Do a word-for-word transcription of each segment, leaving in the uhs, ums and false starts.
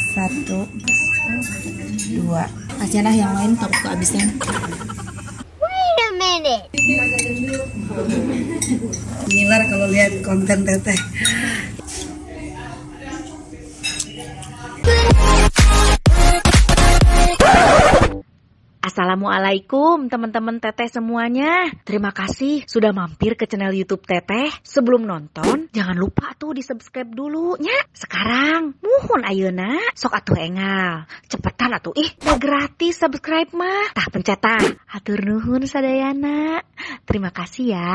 Satu, dua. Asyana yang lain takut kehabisan. Wait a minute. Ngiler kalau lihat konten teteh. Assalamualaikum teman-teman teteh semuanya. Terima kasih sudah mampir ke channel YouTube teteh. Sebelum nonton, jangan lupa tuh di subscribe dulu nya. Sekarang, muhun ayeuna, sok atuh engal. Cepetan atuh, ih, udah gratis subscribe mah. Tah pencet tah. Hatur nuhun sadayana. Terima kasih ya.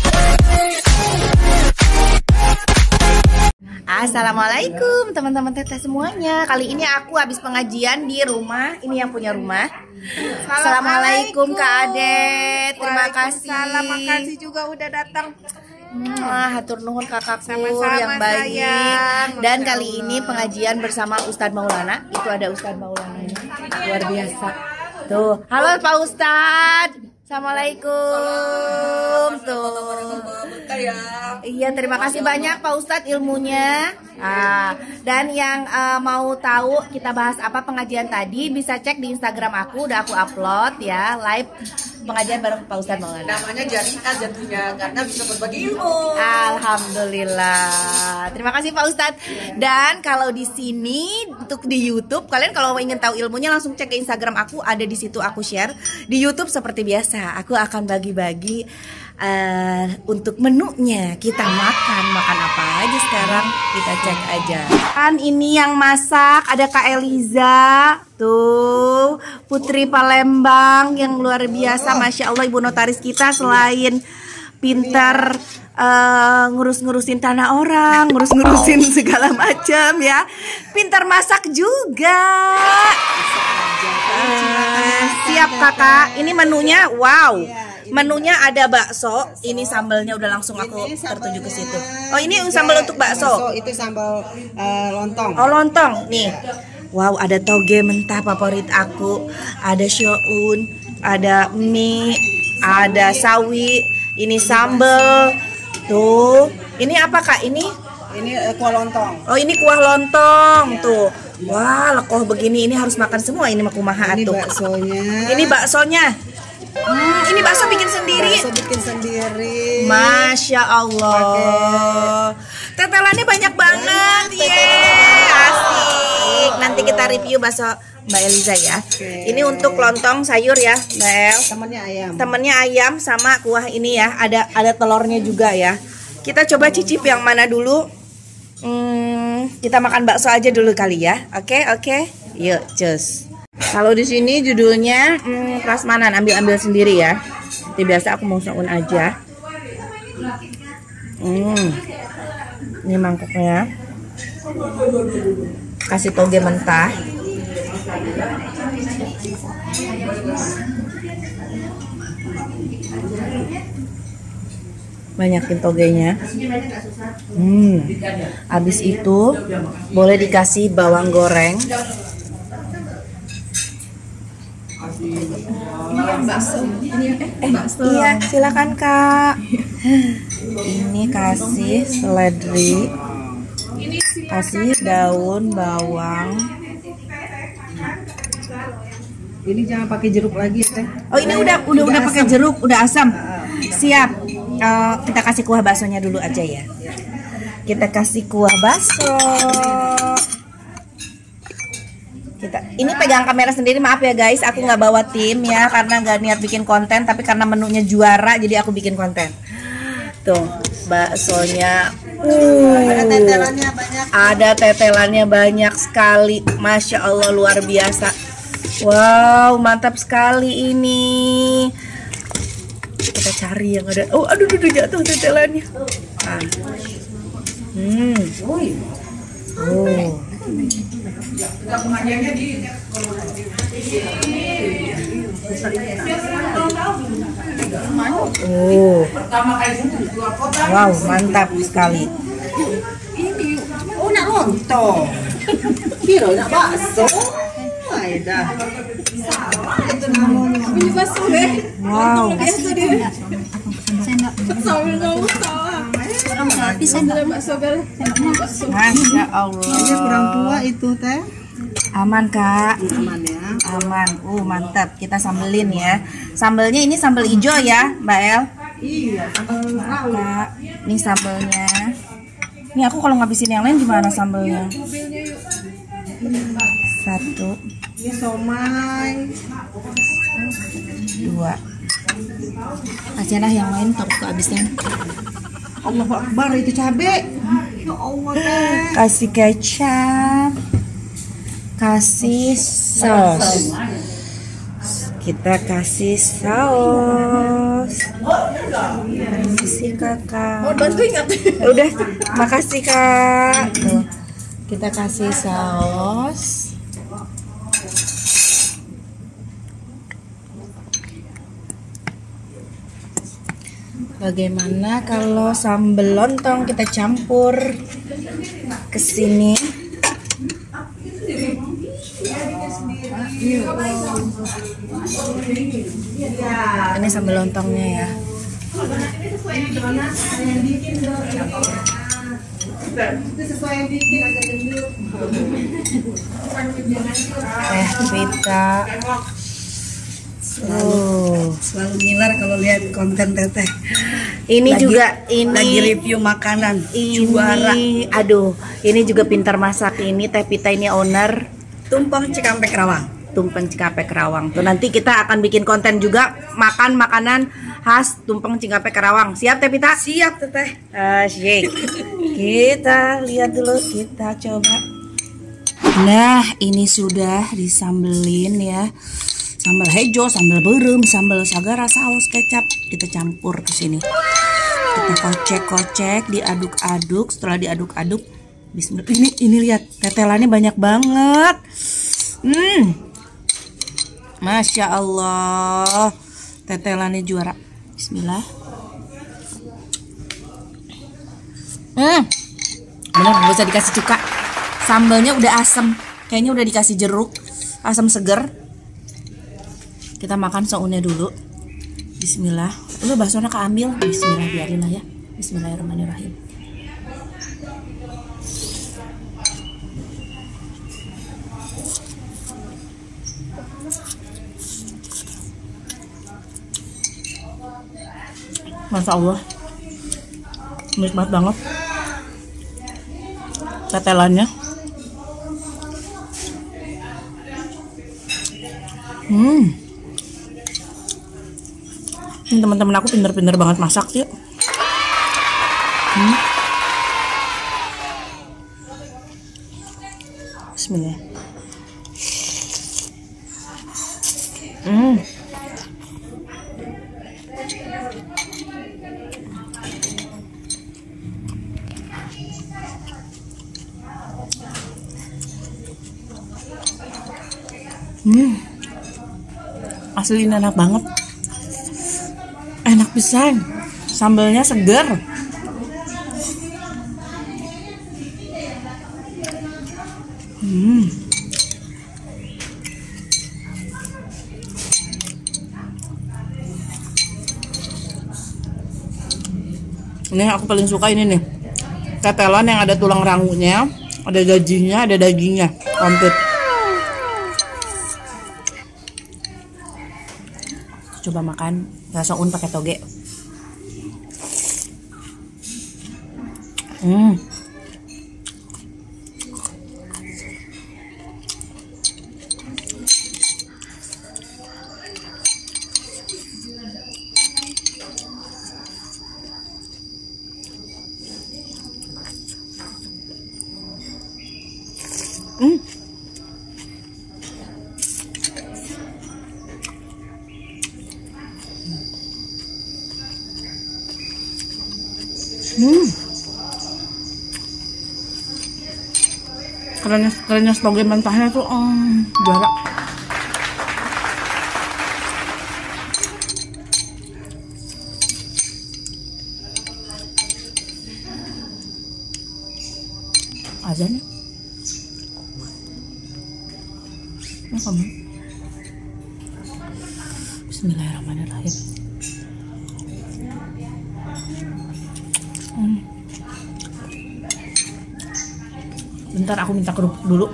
Assalamualaikum teman-teman teteh semuanya. Kali ini aku habis pengajian di rumah. Ini yang punya rumah. Assalamualaikum Kak Adet. Terima kasih. Terima kasih juga udah datang. Wah, hatur nuhun kakakku Sama-sama, yang baik. sayang. Dan Masya kali Allah. ini pengajian bersama Ustadz Maulana. Itu ada Ustadz Maulana ini. Luar biasa. Tuh, halo Pak Ustadz. Assalamualaikum. Tuh. Iya, terima kasih banyak Pak Ustadz ilmunya. Ah, dan yang uh, mau tahu kita bahas apa pengajian tadi bisa cek di Instagram aku, udah aku upload ya, live pengajian bareng Pak Ustadz Maulana. Namanya Jariah jatuhnya karena bisa berbagi ilmu. Alhamdulillah. Terima kasih Pak Ustadz. Dan kalau di sini untuk di YouTube, kalian kalau ingin tahu ilmunya langsung cek ke Instagram aku, ada di situ aku share. Di YouTube seperti biasa, aku akan bagi-bagi uh, untuk menunya. Kita makan, makan apa aja sekarang kita cek aja. Kan ini yang masak ada Kak Eliza, tuh Putri Palembang yang luar biasa, masya Allah ibu notaris kita selain pintar uh, ngurus-ngurusin tanah orang, ngurus-ngurusin segala macam ya, pintar masak juga. Uh, siap kakak, ini menunya wow. Menunya ada bakso, ini sambalnya udah langsung aku tertuju ke situ. Oh ini sambal untuk bakso. Itu sambal uh, lontong. Oh lontong, nih. Wow, ada toge mentah favorit aku, ada shoun, ada mie, ada sawi, ini sambal. Tuh, ini apa kak? Ini? Ini uh, kuah lontong. Oh ini kuah lontong, tuh. Wah, lekoh begini ini harus makan semua ini mah kumaha Ini atuh. baksonya. Ini baksonya. Hmm, ini bakso bikin sendiri. Bakso bikin sendiri. Masya Allah. Tetelannya banyak banget. Yeay, asik. Nanti kita review bakso Mbak Eliza ya. Oke. Ini untuk lontong sayur ya, Mbak El. Temannya ayam. Temennya ayam sama kuah ini ya. Ada ada telurnya juga ya. Kita coba cicip yang mana dulu. Hmm, kita makan bakso aja dulu kali ya. Oke, oke. Yuk, cus. Kalau di sini judulnya hmm, prasmanan, ambil-ambil sendiri ya. Seperti biasa aku mau saun aja. Hmm. Ini mangkoknya. Kasih toge mentah. Banyakin togenya. Hmm. Habis itu boleh dikasih bawang goreng. Bakso. Ini eh bakso. Iya, silakan Kak. Ini kasih seledri, kasih daun bawang. Ini jangan pakai jeruk lagi ya teh. Oh ini udah udah udah pakai jeruk, udah asam. Siap. Uh, kita kasih kuah baksonya dulu aja ya. Kita kasih kuah bakso. Kita ini pegang kamera sendiri, maaf ya guys, aku nggak bawa tim ya karena nggak niat bikin konten, tapi karena menunya juara jadi aku bikin konten. Tuh baksonya, uh, Ada tetelannya banyak. ada tetelannya banyak sekali, masya Allah luar biasa. Wow, mantap sekali ini. Kita cari yang ada. Oh, aduh, aduh, jatuh tetelannya. Ah. Hmm. Oh. Oh. Wow, mantap sekali. Oh, nak lontong. Kira nak bakso. Ay dah. Itu namanya. Ini bakso deh. Wow. Biasa dia. Sambil ngomong tawa. aja. Masya Allah. Kayaknya kurang tua itu teh. Aman kak. Aman ya. Aman. Uh mantap. Kita sambelin ya. Sambelnya ini sambal hijau ya Mbak El. Iya, sambal rawit. Kak, ini sambelnya. Ini aku kalau ngabisin yang lain gimana sambelnya? Satu, Ini somai. dua. Aja lah yang lain takut kehabisan. Allahu Akbar, itu cabe. Ya Allah teh. Kasih kecap, kasih saus. Kita kasih saus. Makasih kakak. Udah, makasih kak. Tuh, kita kasih saus. Bagaimana kalau sambal lontong kita campur ke sini? Ini sambal lontongnya ya. Eh, pita. Oh, Selalu ngiler kalau lihat konten teteh. ini Lagi- juga ini Lagi review makanan. ini Juara. aduh, ini juga pintar masak ini Teh Pita ini owner Tumpeng Cikampek Rawang. Tumpeng Cikampek Rawang. Tuh nanti kita akan bikin konten juga makan makanan khas Tumpeng Cikampek Rawang. Siap Teh Pita? Siap teteh. Asyik. Kita lihat dulu, kita coba. Nah, ini sudah disambelin ya. Sambal hijau, sambal berem, sambal sagara, saus, kecap kita campur ke sini. Kita kocek-kocek, diaduk-aduk. Setelah diaduk-aduk, bismillah. Ini ini lihat, tetelannya banyak banget. Hmm. Masya Allah. Tetelannya juara. Bismillah. Hmm. Bener, gak usah dikasih cuka. Sambalnya udah asem. Kayaknya udah dikasih jeruk. Asam seger. Kita makan sounnya dulu. Bismillah. Udah baksonya keambil. Bismillah, biarin lah ya. Bismillahirrahmanirrahim. Masya Allah, nikmat banget tetelannya. Hmm. Ini teman-teman aku pinter-pinter banget masak sih. Hmm. Bismillah. Hmm. Hmm. Asli ini enak banget. Enak pisan. Sambalnya segar. Hmm. Ini aku paling suka ini nih. Tetelan yang ada tulang rangunya, ada gajinya, ada dagingnya, komplit. Coba makan rasa un pakai toge. Hmm. Hmm. Hmm. Kerennya, kerennya toge mentahnya tuh um, juara. Azan. Ini kamu. Bismillahirrahmanirrahim. Hmm. Bentar aku minta kerupuk dulu.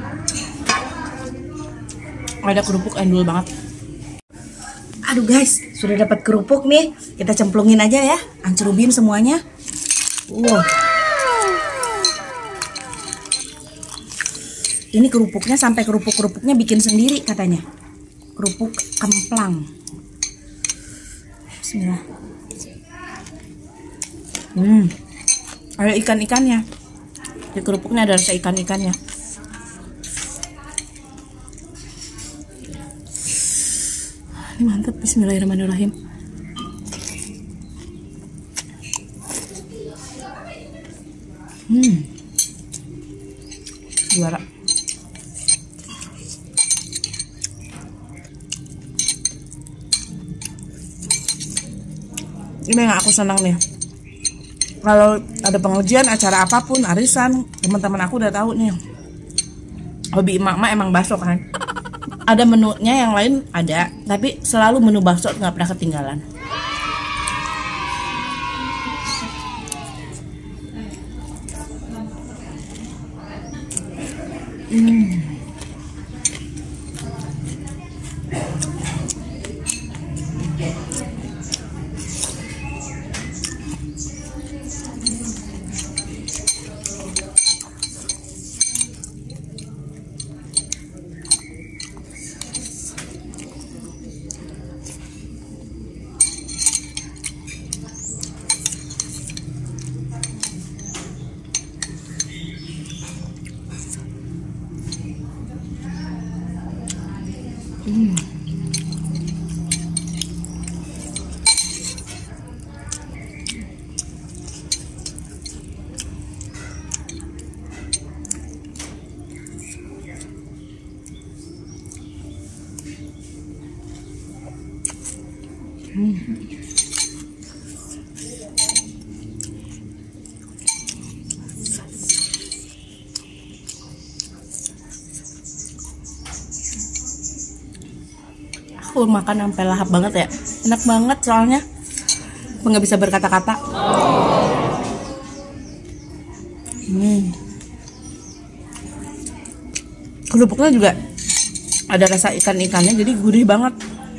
Ada kerupuk endul banget. Aduh guys, sudah dapat kerupuk nih. Kita cemplungin aja ya, ancerubin semuanya. Wow. Ini kerupuknya sampai kerupuk-kerupuknya bikin sendiri katanya. Kerupuk kemplang. Bismillah. Hmm, ada ikan-ikannya. Di kerupuknya ada rasa ikan-ikannya. Ini mantap. Bismillahirrahmanirrahim. Hmm, juara. Ini yang aku senang nih. Kalau ada pengajian, acara apapun, arisan, teman-teman aku udah tahu nih. Hobi emak-emak emang bakso kan. Ada menunya yang lain ada, tapi selalu menu bakso nggak pernah ketinggalan. Hmm. Hmm. Hmm. Aku makan sampai lahap banget ya, enak banget soalnya nggak bisa berkata-kata. Hmm. Kerupuknya juga ada rasa ikan-ikannya, jadi gurih banget.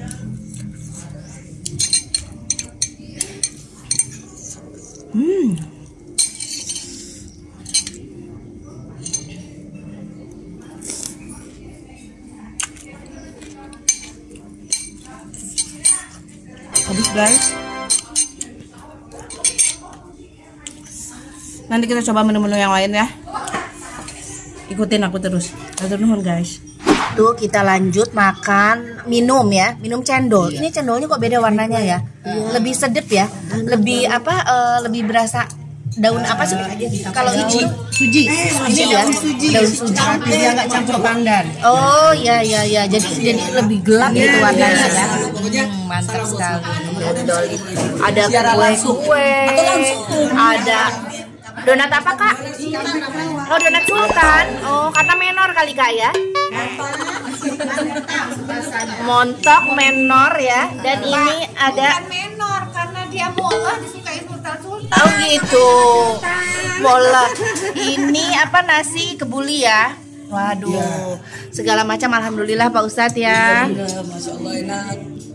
Hmm. Habis guys. Nanti kita coba menu-menu yang lain ya. Ikutin aku terus. Atur nuhun guys. Tuh kita lanjut makan minum ya, minum cendol. Ini cendolnya kok beda warnanya ya? Lebih sedep ya, lebih apa? Uh, lebih berasa daun apa sih? Kalau suji, suji, suji ya, daun suji. Tapi dia nggak campur pandan. Oh iya iya iya. Jadi jadi lebih gelap gitu warnanya ya. Hmm, mantap sekali. Cendol ini. Ada kue-kue, ada donat apa kak? Oh donat sultan. Oh karena menor kali kak ya? Montok menor ya. Dan ini ada Menor karena dia bola disukai sultan-sultan. oh gitu. Bola. Ini apa nasi kebuli ya? Waduh. Segala macam alhamdulillah Pak Ustadz ya. Masya Allah enak.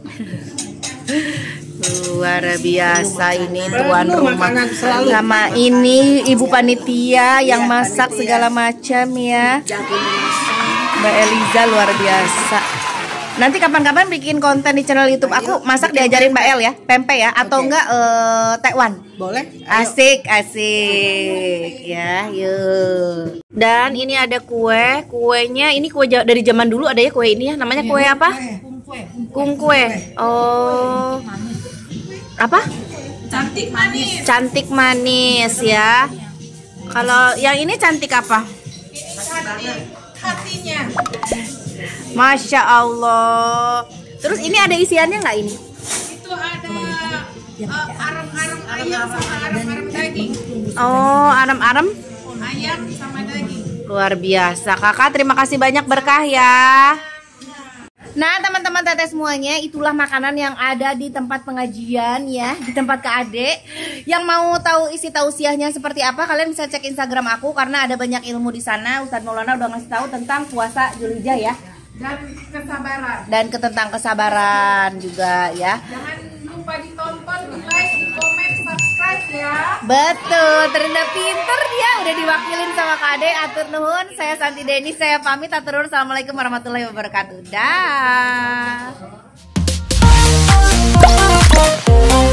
Luar biasa ini tuan rumah sama ini ibu panitia yang masak segala macam ya. Mbak Eliza luar biasa. Nanti kapan-kapan bikin konten di channel YouTube aku masak diajarin Mbak El ya, pempek ya atau okay. enggak uh, tekwan. Boleh? Asik, asik ya, yuk. Dan ini ada kue, kuenya ini kue dari zaman dulu ada ya kue ini ya, namanya kue apa? Kungkue. Oh. Apa? Cantik manis. Cantik manis ya. Kalau yang ini cantik apa? Hatinya. Masya Allah. Terus ini ada isiannya nggak ini? Itu ada uh, arem-arem ayam sama arem-arem daging. Oh, arem-arem Ayam sama daging. luar biasa. Kakak terima kasih banyak berkah ya. Nah teman-teman teteh semuanya, itulah makanan yang ada di tempat pengajian ya, di tempat Kak Ade. Yang mau tahu isi tausiahnya seperti apa, kalian bisa cek Instagram aku karena ada banyak ilmu di sana. Ustadz Maulana udah ngasih tahu tentang puasa Dzulhijjah ya, Dan kesabaran. dan ke tentang kesabaran juga ya. Jangan lupa ditonton, di like, di komen, subscribe ya. Betul, ternyata pinter dia udah diwakilin sama Kak Ade. Atur nuhun, saya Santi Deni, saya pamit. Atur nuhun, assalamualaikum warahmatullahi wabarakatuh. Dah.